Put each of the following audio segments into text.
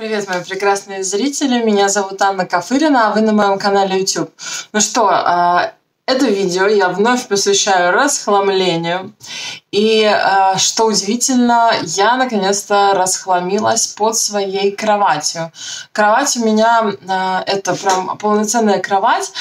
Привет, мои прекрасные зрители! Меня зовут Анна Кафырина, а вы на моем канале YouTube. Ну что, это видео я вновь посвящаю расхламлению. И, что удивительно, я наконец-то расхламилась под своей кроватью. Кровать у меня, это прям полноценная кровать.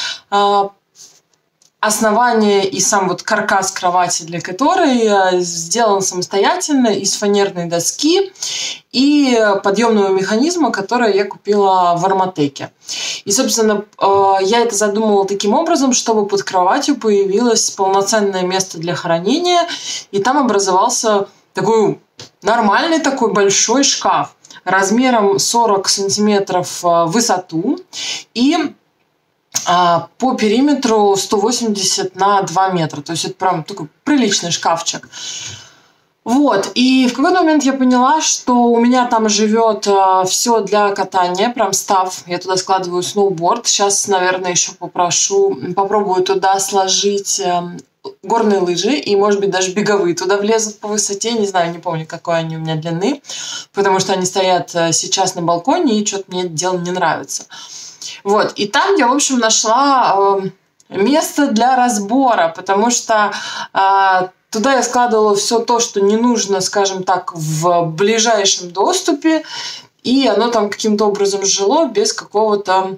Основание и сам вот каркас кровати, для которой сделан самостоятельно из фанерной доски и подъемного механизма, который я купила в Арматеке. И, собственно, я это задумала таким образом, чтобы под кроватью появилось полноценное место для хранения, и там образовался такой нормальный такой большой шкаф размером 40 сантиметров в высоту и по периметру 180 на 2 метра. То есть это прям такой приличный шкафчик. Вот. И в какой-то момент я поняла, что у меня там живет все для катания, прям став. Я туда складываю сноуборд. Сейчас, наверное, еще попробую туда сложить горные лыжи и, может быть, даже беговые туда влезут по высоте. Не знаю, не помню, какой они у меня длины, потому что они стоят сейчас на балконе, и что-то мне это дело не нравится. Вот, и там я, в общем, нашла место для разбора, потому что туда я складывала все то, что не нужно, скажем так, в ближайшем доступе, и оно там каким-то образом жило без какой-то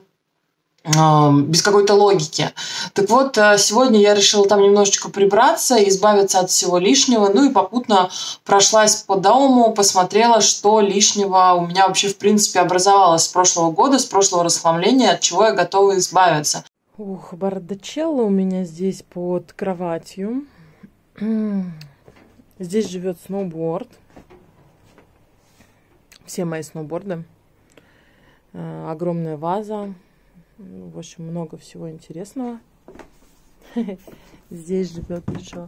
логики. Так вот, сегодня я решила там немножечко прибраться, избавиться от всего лишнего, ну и попутно прошлась по дому, посмотрела, что лишнего у меня вообще в принципе образовалось с прошлого года, с прошлого расхламления, от чего я готова избавиться. Ух, бардачелло у меня здесь под кроватью. Здесь живет сноуборд. Все мои сноуборды. Огромная ваза. В общем, много всего интересного. Здесь живет еще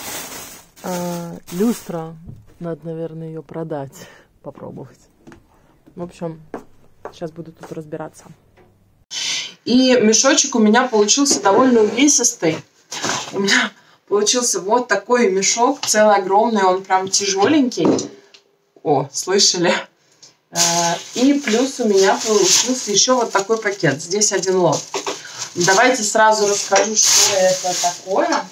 люстра. Надо, наверное, ее продать. Попробовать. В общем, сейчас буду тут разбираться. И мешочек у меня получился довольно увесистый. У меня получился вот такой мешок, целый огромный, он прям тяжеленький. О, слышали? И плюс у меня получился еще вот такой пакет. Здесь один лот. Давайте сразу расскажу, что это такое.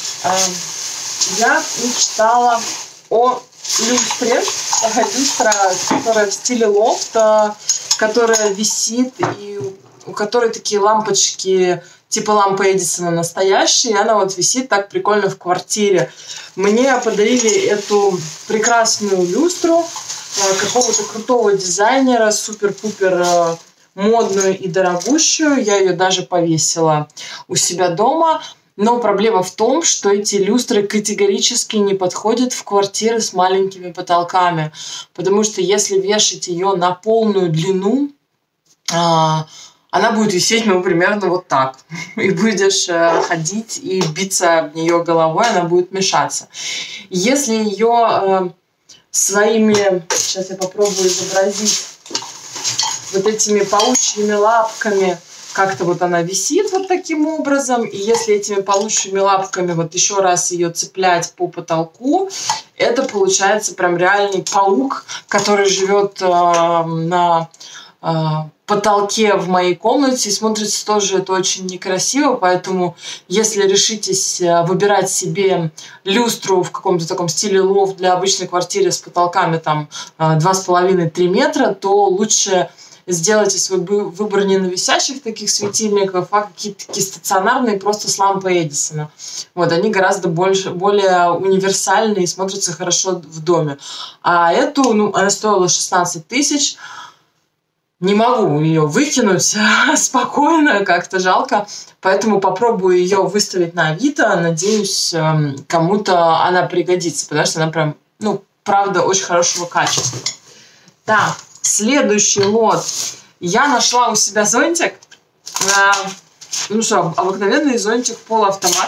Я мечтала о люстре. Люстра, которая в стиле лофт, которая висит, и у которой такие лампочки типа лампы Эдисона настоящие. Она вот висит так прикольно в квартире. Мне подарили эту прекрасную люстру какого-то крутого дизайнера, супер-пупер модную и дорогущую. Я ее даже повесила у себя дома. Но проблема в том, что эти люстры категорически не подходят в квартиры с маленькими потолками. Потому что если вешать ее на полную длину, она будет висеть, ну, примерно вот так. И будешь ходить и биться об нее головой, она будет мешаться. Если ее своими, сейчас я попробую изобразить, вот этими паучьими лапками, как-то вот она висит вот таким образом, и если этими паучьими лапками вот еще раз ее цеплять по потолку, это получается прям реальный паук, который живет на потолке в моей комнате, и смотрится тоже это очень некрасиво, поэтому если решитесь выбирать себе люстру в каком-то таком стиле лофт для обычной квартиры с потолками там 2,5-3 метра, то лучше сделайте свой выбор не на висящих таких светильников, а какие-то такие стационарные, просто с лампой Эдисона. Вот, они гораздо более универсальные и смотрятся хорошо в доме. А эту, ну, она стоила 16 тысяч. Не могу ее выкинуть спокойно, как-то жалко. Поэтому попробую ее выставить на Авито. Надеюсь, кому-то она пригодится, потому что она прям, ну, правда, очень хорошего качества. Так, следующий лот. Я нашла у себя зонтик. Ну что, обыкновенный зонтик полуавтомат.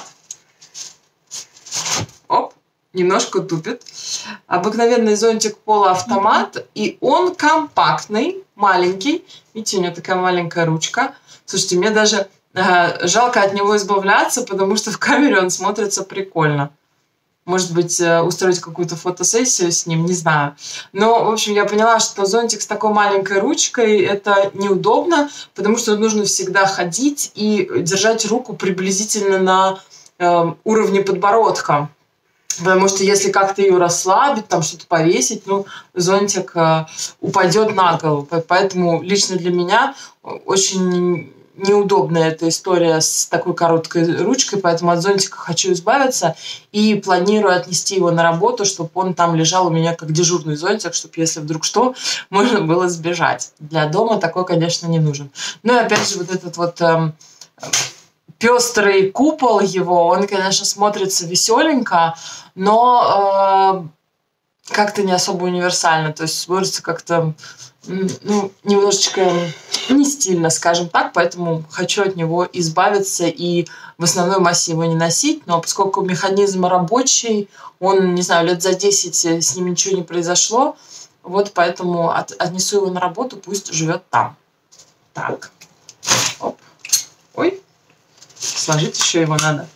Оп, немножко тупит. Обыкновенный зонтик полуавтомат. И он компактный, маленький. Видите, у него такая маленькая ручка. Слушайте, мне даже жалко от него избавляться, потому что в камере он смотрится прикольно. может быть, устроить какую-то фотосессию с ним, не знаю. Но, в общем, я поняла, что зонтик с такой маленькой ручкой – это неудобно, потому что нужно всегда ходить и держать руку приблизительно на уровне подбородка. Потому что если как-то ее расслабить, там что-то повесить, ну, зонтик упадет на голову. Поэтому лично для меня очень неудобная эта история с такой короткой ручкой, поэтому от зонтика хочу избавиться и планирую отнести его на работу, чтобы он там лежал у меня как дежурный зонтик, чтобы, если вдруг что, можно было сбежать. Для дома такой, конечно, не нужен. Ну и опять же вот этот вот пестрый купол его, он, конечно, смотрится веселенько, но как-то не особо универсально, то есть смотрится как-то ну, немножечко не стильно, скажем так, поэтому хочу от него избавиться и в основной массе его не носить, но поскольку механизм рабочий, он, не знаю, лет за 10 с ним ничего не произошло, вот поэтому отнесу его на работу, пусть живет там. Так, оп, ой. Сложить еще его надо.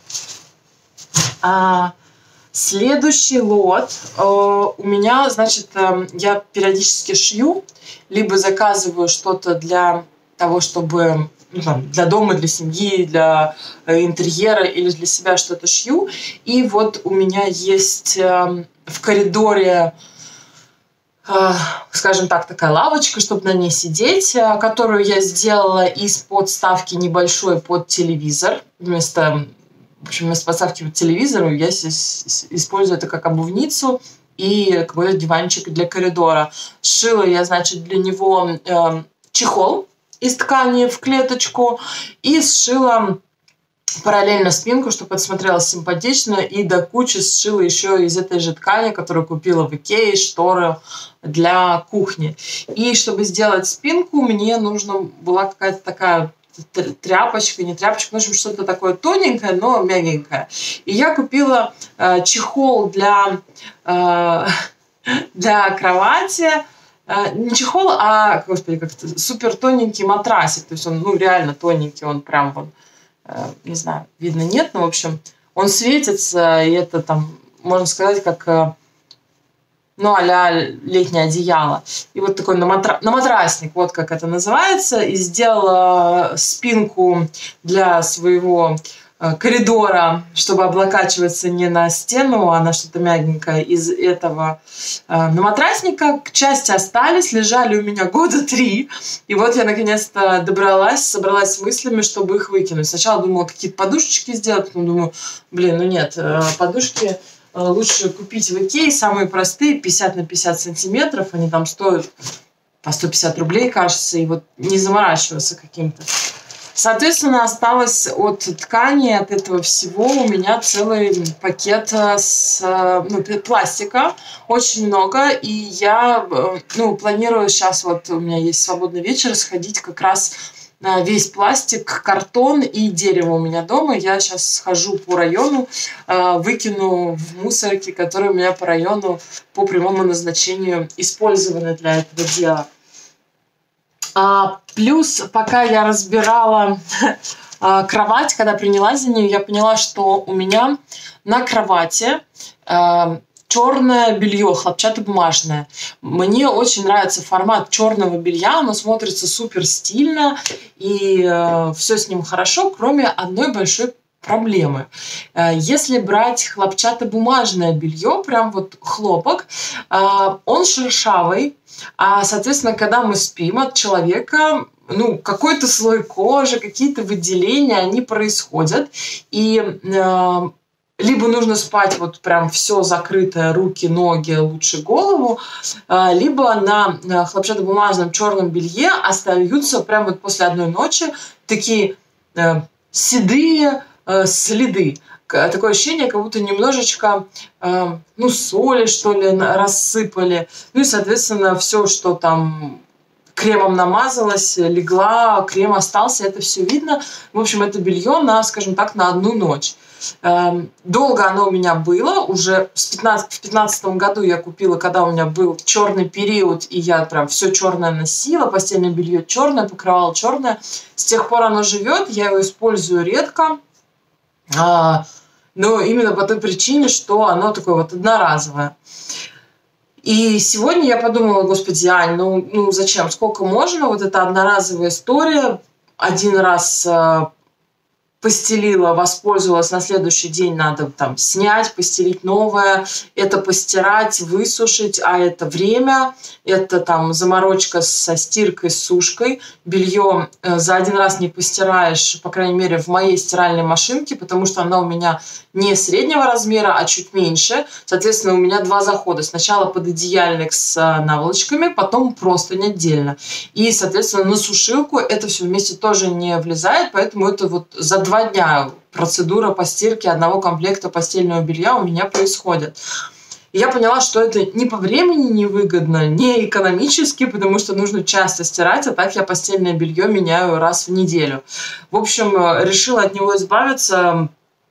Следующий лот у меня, значит, я периодически шью, либо заказываю что-то для того, чтобы ну, там, для дома, для семьи, для интерьера или для себя что-то шью. И вот у меня есть в коридоре, скажем так, такая лавочка, чтобы на ней сидеть, которую я сделала из подставки небольшой под телевизор. Вместо подставки под телевизору я использую это как обувницу и какой-то диванчик для коридора. Сшила я, значит, для него чехол из ткани в клеточку и сшила параллельно спинку, чтобы это смотрелось симпатично, и до кучи сшила еще из этой же ткани, которую купила в Икее, шторы для кухни. И чтобы сделать спинку, мне нужна была какая-то такая тряпочка, не тряпочка, в общем, что-то такое тоненькое, но мягенькое. И я купила чехол для кровати, не чехол, а, господи, как-то супер тоненький матрасик, то есть он, ну, реально тоненький, он прям вот, не знаю, видно, нет, но, в общем, он светится, и это там, можно сказать, как, ну, а-ля летнее одеяло. И вот такой наматрасник, вот как это называется, и сделала спинку для своего коридора, чтобы облокачиваться не на стену, а на что-то мягенькое из этого наматрасника. К части остались, лежали у меня года 3. И вот я наконец-то собралась с мыслями, чтобы их выкинуть. Сначала думала какие-то подушечки сделать, потом думаю, блин, ну нет, подушки лучше купить в Икее, самые простые, 50 на 50 сантиметров, они там стоят по 150 рублей, кажется, и вот не заморачиваться каким-то. Соответственно, осталось от ткани, от этого всего у меня целый пакет пластика, очень много, и я планирую сейчас, вот у меня есть свободный вечер, сходить как раз на весь пластик, картон и дерево у меня дома. Я сейчас схожу по району, выкину в мусорки, которые у меня по району по прямому назначению использованы для этого дела. Плюс, пока я разбирала кровать, когда принялась за нее, я поняла, что у меня на кровати черное белье, хлопчатобумажное. Мне очень нравится формат черного белья, оно смотрится супер стильно, и все с ним хорошо, кроме одной большой проблемы. Если брать хлопчатобумажное белье, прям вот хлопок, он шершавый, а, соответственно, когда мы спим от человека, ну, какой-то слой кожи, какие-то выделения, они происходят, и либо нужно спать вот прям все закрытое, руки, ноги, лучше голову, либо на хлопчатобумажном черном белье остаются прям вот после одной ночи такие седые следы. Такое ощущение, как будто немножечко соли, что ли, рассыпали. Ну и, соответственно, все, что там кремом намазалось, легла, крем остался, это все видно. В общем, это белье скажем так, на одну ночь. Долго оно у меня было, уже в 2015 году я купила, когда у меня был черный период, и я прям все черное носила, постельное белье черное, покрывало черное. С тех пор оно живет, я его использую редко. но именно по той причине, что оно такое вот одноразовое. И сегодня я подумала, господи, Ань, ну зачем, сколько можно, вот эта одноразовая история, один раз постелила, воспользовалась, на следующий день надо там снять, постелить новое, это постирать, высушить, а это время, это там заморочка со стиркой, с сушкой. Белье за один раз не постираешь, по крайней мере, в моей стиральной машинке, потому что она у меня не среднего размера, а чуть меньше. Соответственно, у меня 2 захода. Сначала пододеяльник с наволочками, потом простынь отдельно. И, соответственно, на сушилку это все вместе тоже не влезает, поэтому это вот за 2 дня процедура по стирке одного комплекта постельного белья у меня происходит. И я поняла, что это ни по времени невыгодно, ни экономически, потому что нужно часто стирать, а так я постельное белье меняю раз в неделю. В общем, решила от него избавиться.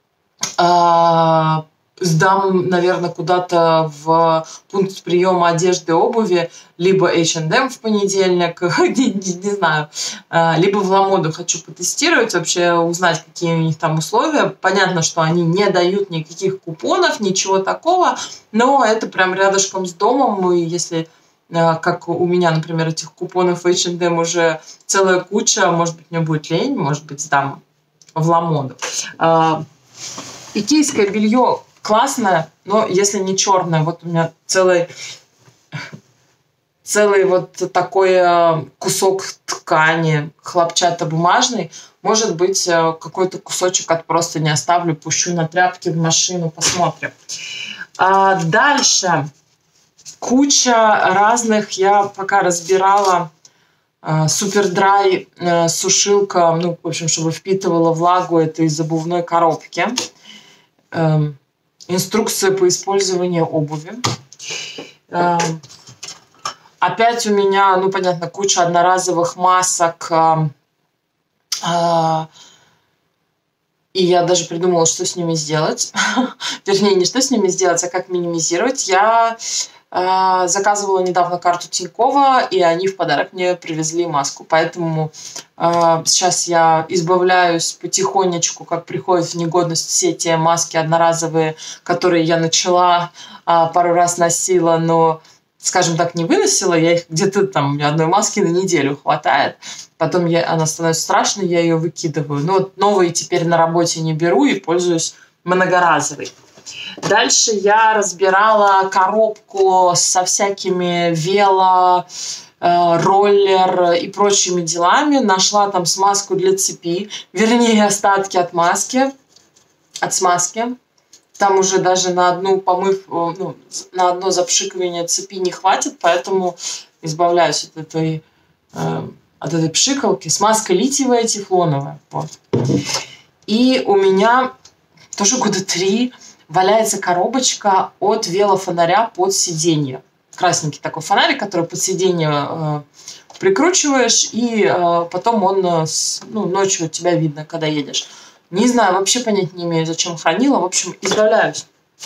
Сдам, наверное, куда-то в пункт приема одежды и обуви, либо H&M в понедельник, не знаю, либо в Ламоду хочу потестировать, вообще узнать, какие у них там условия. Понятно, что они не дают никаких купонов, ничего такого, но это прям рядышком с домом, и если, как у меня, например, этих купонов в H&M уже целая куча, может быть, мне будет лень, может быть, сдам в Ламоду. Икейское белье классное, но если не черное, вот у меня целый вот такой кусок ткани хлопчатобумажный, может быть, какой-то кусочек от простыни оставлю, пущу на тряпки в машину, посмотрим. Дальше куча разных, я пока разбирала. Супердрай сушилка, ну, в общем, чтобы впитывала влагу, это из обувной коробки. Инструкция по использованию обуви. Опять у меня, ну, понятно, куча одноразовых масок. И я даже придумала, что с ними сделать. Вернее, не что с ними сделать, а как минимизировать. Я заказывала недавно карту Тинькова, и они в подарок мне привезли маску. Поэтому сейчас я избавляюсь потихонечку, как приходят в негодность все те маски одноразовые, которые я начала, пару раз носила, но, скажем так, не выносила. Я их где-то там, у меня одной маски на неделю хватает. Потом она становится страшной, я ее выкидываю. Но вот новые теперь на работе не беру и пользуюсь многоразовой. Дальше я разбирала коробку со всякими роллер и прочими делами. Нашла там смазку для цепи, вернее, остатки от смазки. Там уже даже на одно запшикивание цепи не хватит, поэтому избавляюсь от этой пшикалки. Смазка литиевая, тефлоновая. Вот. И у меня тоже года 3 валяется коробочка от велофонаря под сиденье. Красненький такой фонарик, который под сиденье прикручиваешь, и потом он ночью у тебя видно, когда едешь. Не знаю, вообще понять не имею, зачем хранила. В общем, избавляюсь.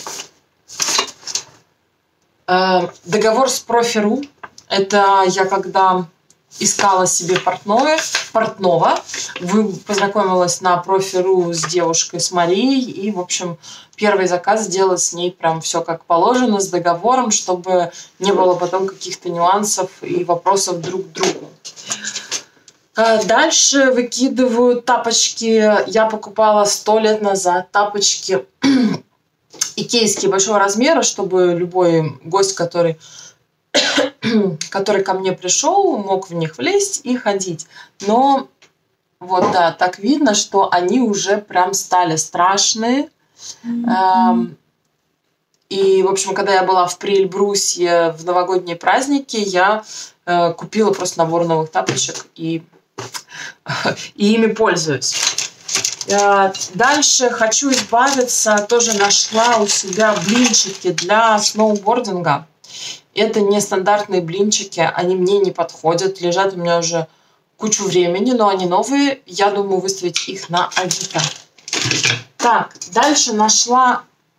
Договор с Профи.ру. Это я когда искала себе портного, познакомилась на Профи.ру с девушкой, с Марией, и, в общем, первый заказ сделала с ней прям все как положено, с договором, чтобы не было потом каких-то нюансов и вопросов друг к другу. Дальше выкидываю тапочки. Я покупала 100 лет назад тапочки икейские большого размера, чтобы любой гость, который ко мне пришел, мог в них влезть и ходить. Но вот да, так видно, что они уже прям стали страшные. И, в общем, когда я была в Приэльбрусе в новогодние праздники, я купила просто набор новых тапочек и ими пользуюсь. Дальше хочу избавиться, тоже нашла у себя блинчики для сноубординга. Это нестандартные блинчики, они мне не подходят, лежат у меня уже кучу времени, но они новые, я думаю выставить их на Авито. Так, дальше нашла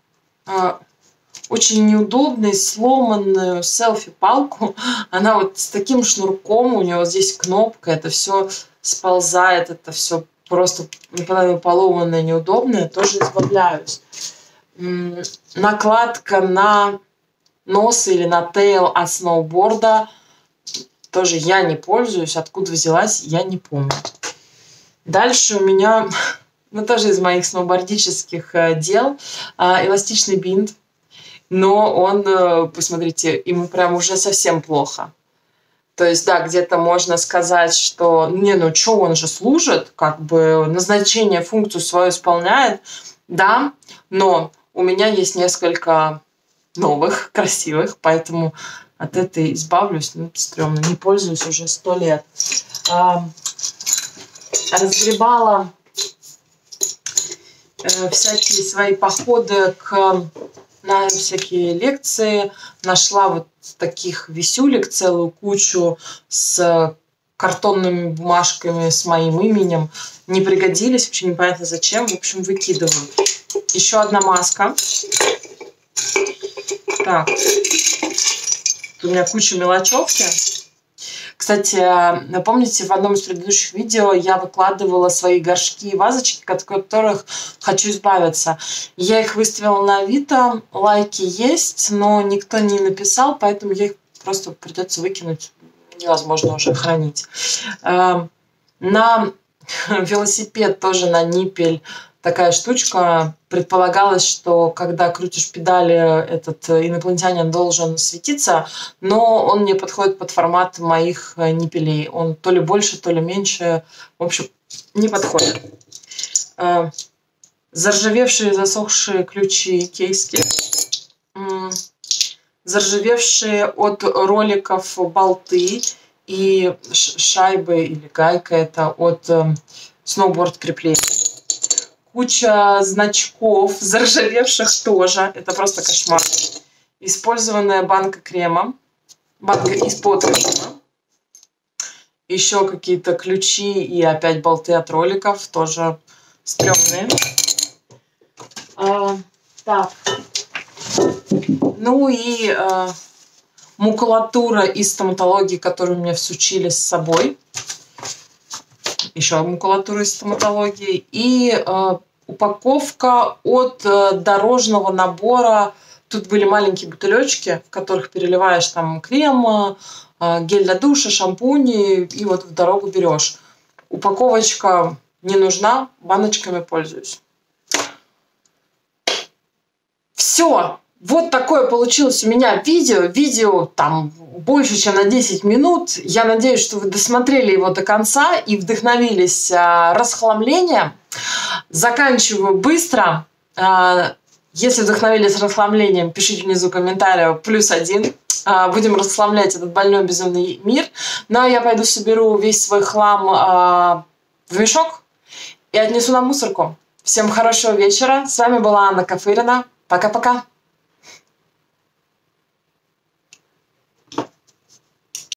очень неудобную сломанную селфи-палку. Она вот с таким шнурком, у нее здесь кнопка, это все сползает, это все просто наполовину поломанная, неудобная, тоже избавляюсь. Накладка на нос или на тейл от сноуборда тоже я не пользуюсь. Откуда взялась, я не помню. Дальше у меня, тоже из моих сноубордических дел, эластичный бинт. Но он, посмотрите, ему прям уже совсем плохо. То есть, да, где-то можно сказать, что, он же служит, как бы назначение, функцию свою исполняет. Да, но у меня есть несколько новых, красивых, поэтому от этой избавлюсь. Стрёмно, не пользуюсь уже 100 лет. Разгребала всякие свои походы на всякие лекции. Нашла вот таких висюлек целую кучу с картонными бумажками с моим именем. Не пригодились, вообще непонятно зачем. В общем, выкидываю. Еще одна маска. Так. Тут у меня куча мелочевки. Кстати, напомните, в одном из предыдущих видео я выкладывала свои горшки и вазочки, от которых хочу избавиться. Я их выставила на Авито, лайки есть, но никто не написал, поэтому я их просто придется выкинуть. Невозможно уже хранить. На велосипед тоже на ниппель такая штучка. Предполагалось, что когда крутишь педали, этот инопланетянин должен светиться, но он не подходит под формат моих ниппелей. Он то ли больше, то ли меньше. В общем, не подходит. Заржавевшие, засохшие ключи, кейски. Заржавевшие от роликов болты и шайбы или гайка это от сноуборд креплений. Куча значков, заржавевших тоже. Это просто кошмар. Использованная банка крема. Банка из-под крема. Еще какие-то ключи и опять болты от роликов. Тоже стрёмные. Так. Ну и макулатура из стоматологии, которую меня всучили с собой. Еще макулатура из стоматологии. И упаковка от дорожного набора. Тут были маленькие бутылечки, в которых переливаешь там крем, гель для душа, шампуни, и вот в дорогу берешь. Упаковочка не нужна, баночками пользуюсь. Все. Вот такое получилось у меня видео. Видео там больше, чем на 10 минут. Я надеюсь, что вы досмотрели его до конца и вдохновились расхламлением. Заканчиваю быстро. Если вдохновились расхламлением, пишите внизу комментарий +1. Будем расхламлять этот больной безумный мир. Ну а я пойду соберу весь свой хлам в мешок и отнесу на мусорку. Всем хорошего вечера. С вами была Анна Кафырина. Пока-пока.